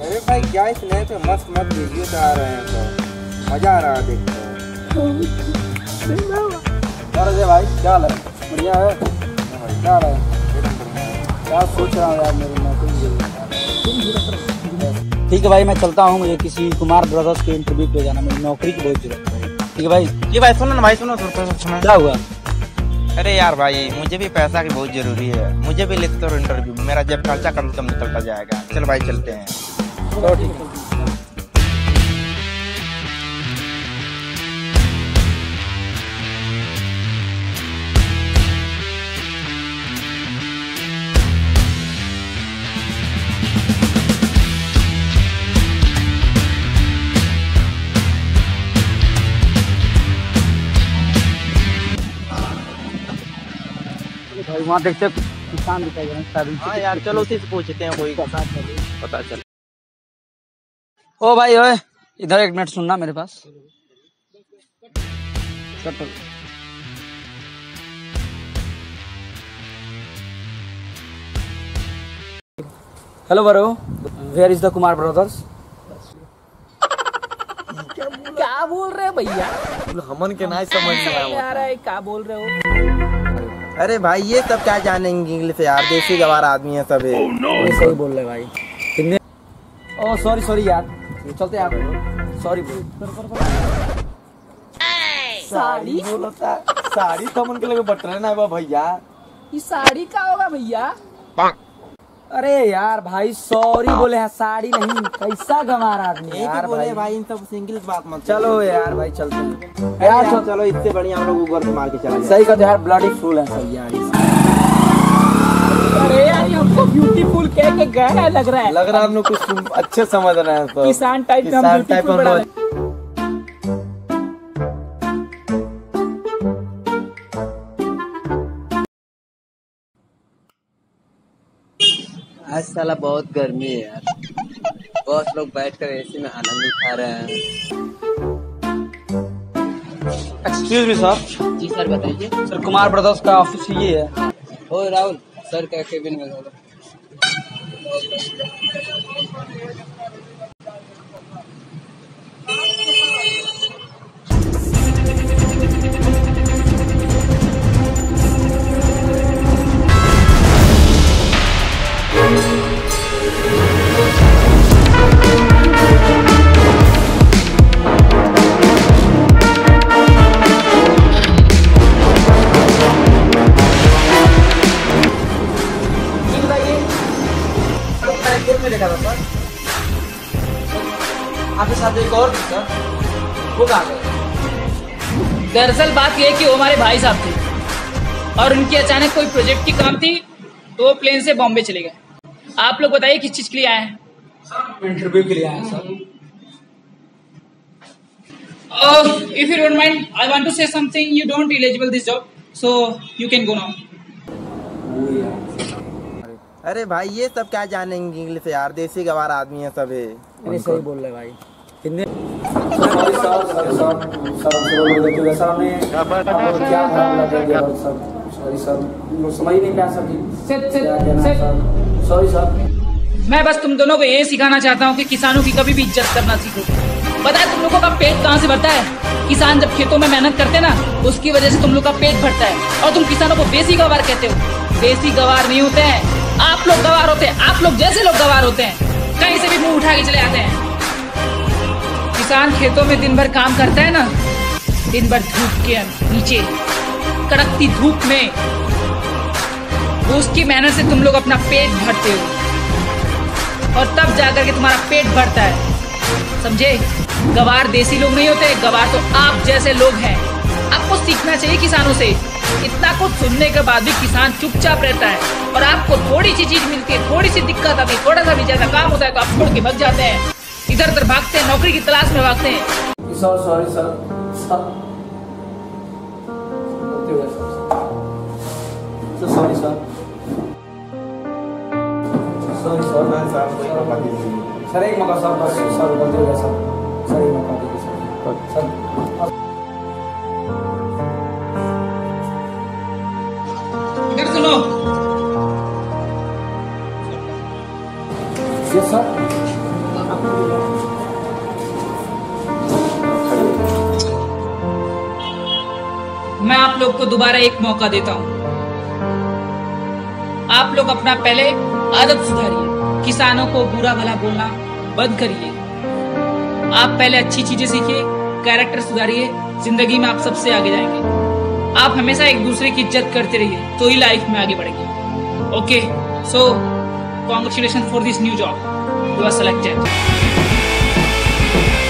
अरे भाई क्या इसने पे मस्त मस्त वीडियो आ रहे हैं तो मजा आ रहा है देखते हैं। और अजय भाई क्या हाल है? बढ़िया है क्या हाल है? क्या सोच रहा हूँ यार मेरी नौकरी। ठीक है भाई मैं चलता हूँ, मुझे किसी कुमार ब्रदर्स के इंटरव्यू पे जाना, मेरी नौकरी की बहुत जरूरत है। ठीक है भाई। ये भाई सुनो ना भाई, सुनो सुनो। क्या हुआ? अरे यार भाई मुझे भी पैसा की बहुत जरूरी है, मुझे भी लिखते रहो इंटरव्यू, मेरा जब खर्चा कम से कम निकलता जाएगा। चल भाई चलते हैं। तो ठीक है। भाई वहाँ देखते किसान दिखाई दे रहे हैं। हाँ यार चलो उसी से पूछते हैं, कोई पता चल। ओ भाई ओए इधर एक मिनट सुनना मेरे पास। Hello bro, where is the Kumar brothers? क्या बोल रहे हो भैया? हमन के नहीं समझ में आ रहा है, क्या बोल रहे हो? अरे भाई ये सब क्या जानेंगे इंग्लिश यार, देसी गवार आदमी है सब। सही बोल रहे भाई। कितने? ओह सॉरी यार, चलते यार। सॉरी साड़ी बोलता साड़ी तो मन के लगे बट रहे ना भैया। ये साड़ी का होगा भैया? अरे यार भाई सॉरी बोले हैं, साड़ी नहीं। कैसा गंवार आदमी यार बोले भाई इन सब इंग्लिश बात मत। चलो यार भाई चलते हैं यार चलो इससे बढ़िया हम लोग ऊबर से मार के चले। सही कहते यार, ब्लडी फूल है सब यार। अरे यार ये हमको ब्यूटीफुल कह के गया है, लग रहा है हम लोग कुछ अच्छे समझ रहे हैं तो किसान टाइप में हम ब्यूटीफुल बना रहे हैं। आज साला बहुत गर्मी है यार, बहुत लोग बैठकर एसी में आनंद उठा रहे हैं। Excuse me sir. जी सर बताइए। सर कुमार ब्रदर्स का ऑफिस ये है। ओ राहुल सर का केबिन में होगा। देखा था सर आपके साथ एक और सर, वो कहाँ गए? दरअसल बात ये है कि वो हमारे भाई साहब थे और उनकी अचानक कोई प्रोजेक्ट की काम थी तो वो प्लेन से बॉम्बे चले गए। आप लोग बताइए किस चीज के लिए आए हैं? इंटरव्यू के लिए आए sir. If you don't mind, I want to say something. You don't eligible this job, so you can go now. अरे भाई ये सब क्या जानेंगे इंग्लिश यार, देसी गवार आदमी है सब। नहीं सही बोल रहे भाई। कितने? समझ नहीं पाया सॉरी सर। मैं बस तुम दोनों को ये सिखाना चाहता हूँ कि किसानों की कभी भी इज्जत करना सीखो। पता है तुम लोगों का पेट कहाँ से भरता है? किसान जब खेतों में मेहनत करते हैं ना, उसकी वजह से तुम लोग का पेट भरता है। और तुम किसानों को देसी गवार कहते हो। देसी गवार नहीं होते हैं, आप लोग गवार होते हैं। आप लोग जैसे लोग गवार होते हैं, कहीं से भी मुंह उठा के चले आते हैं। किसान खेतों में दिन भर काम करता है ना, दिन भर धूप के नीचे कड़कती धूप में, वो उसकी मेहनत से तुम लोग अपना पेट भरते हो और तब जाकर के तुम्हारा पेट भरता है, समझे? गवार देसी लोग नहीं होते, गवार तो आप जैसे लोग हैं। आपको सीखना चाहिए किसानों से। इतना कुछ सुनने के बाद भी किसान चुपचाप रहता है और आपको थोड़ी सी चीज मिलती है, थोड़ी सी दिक्कत आती है, थोड़ा सा भी ज्यादा काम होता है तो आप छोड़ के भाग जाते हैं, इधर उधर भागते हैं, नौकरी की तलाश में भागते हैं। Sorry sorry sir. Sorry sir. Sorry sir एक मौका सर, बस सर गलती हो गया सर। सर एक मौका दीजिए सर। इधर सुनो। Yes sir. मैं आप लोग को दोबारा एक मौका देता हूं। आप लोग अपना पहले आदत सुधारिए, किसानों को बुरा भला बोलना बंद करिए। आप पहले अच्छी चीजें सीखिए, कैरेक्टर सुधारिए, जिंदगी में आप सबसे आगे जाएंगे। आप हमेशा एक दूसरे की इज्जत करते रहिए, तो ही लाइफ में आगे बढ़ेंगे। Okay, so congratulation for this new job, you are selected.